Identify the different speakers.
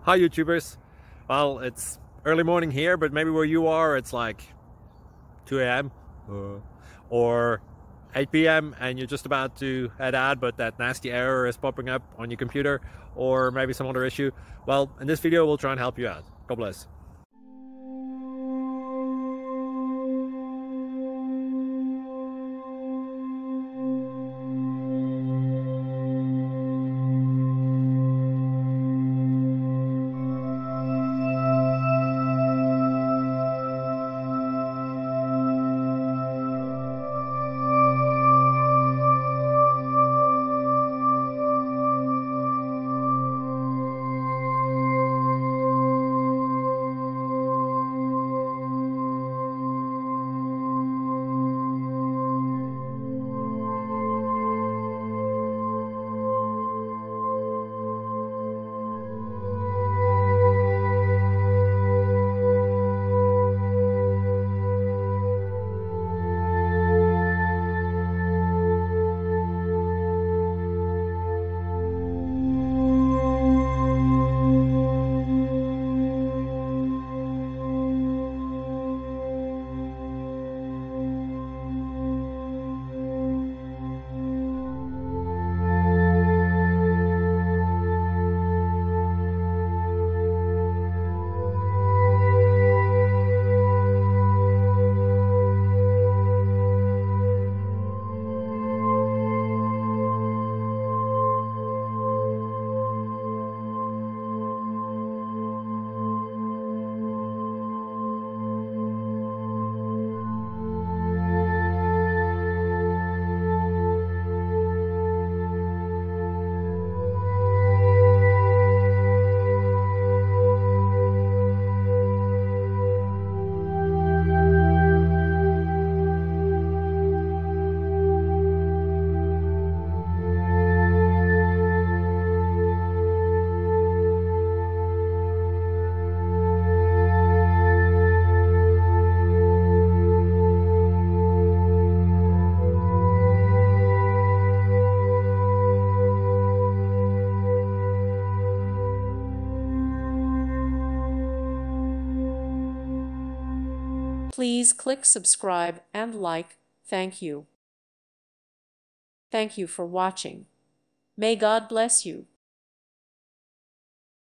Speaker 1: Hi YouTubers. Well, it's early morning here, but maybe where you are it's like 2 a.m. or 8 p.m. and you're just about to head out, but that nasty error is popping up on your computer, or maybe some other issue. Well, in this video we'll try and help you out. God bless.
Speaker 2: Please click subscribe and like. Thank you. Thank you for watching. May God bless you.